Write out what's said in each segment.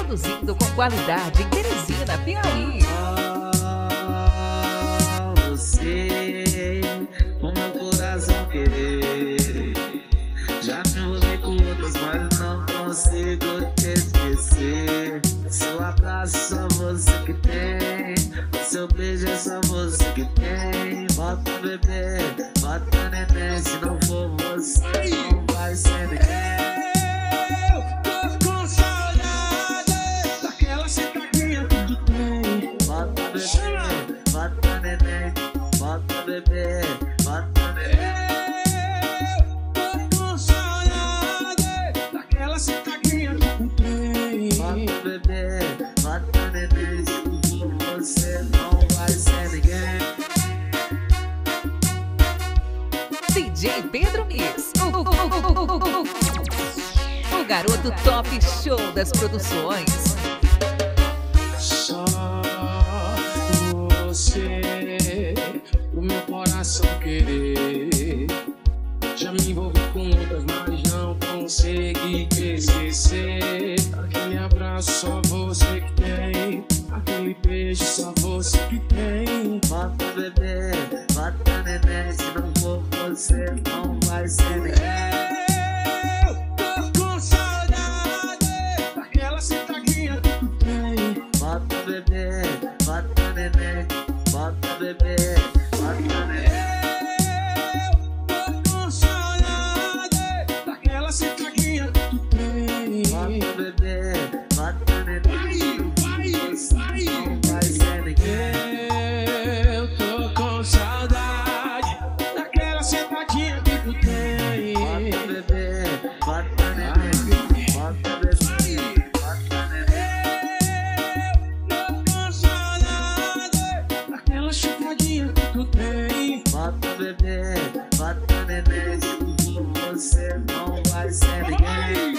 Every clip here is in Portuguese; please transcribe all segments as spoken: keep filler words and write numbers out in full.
produzindo com qualidade em Teresina, Piauí. Ah, você, o meu coração querer. Já me envolvi com outros, mas não consigo te esquecer. Seu abraço só você que tem, seu beijo é só você que tem. Bota bebê, bota neném, se não for você não vai ser ninguém. Eu tô com saudade daquela sentadinha que tu tem. Bota bebê, bota neném, bota bebê, bota neném. Eu tô com saudade daquela sentadinha que tu tem. Bota bebê, bota neném, se não for você não vai ser ninguém. D J Pedro Mix, o, o, o, o, o, o, o garoto top show das produções. Só você, o meu coração querer. Já me envolvi com outras, mas não consegui te esquecer. Aquele abraço só você que tem, aquele beijo só você que tem. Bota bebê, bota neném, se não for você não vai ser ninguém. Eu tô com saudade daquela sentadinha que tu tem. Bota bebê, bota neném, bota bebê, bota neném. Eu tô com saudade daquela sentadinha que tu tem. Bota bebê, bota neném, Vai, você vai, não vai ser ninguém. eu tô com saudade daquela sentadinha que tu tem. Bota bebê, bota neném, bota bebê, bota neném. Eu tô com saudade daquela sentadinha que tu tem. Bota bebê, bota neném, se não for você não vai ser ninguém.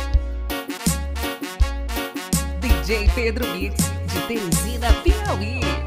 D J Pedro Mix, de Teresina, Piauí.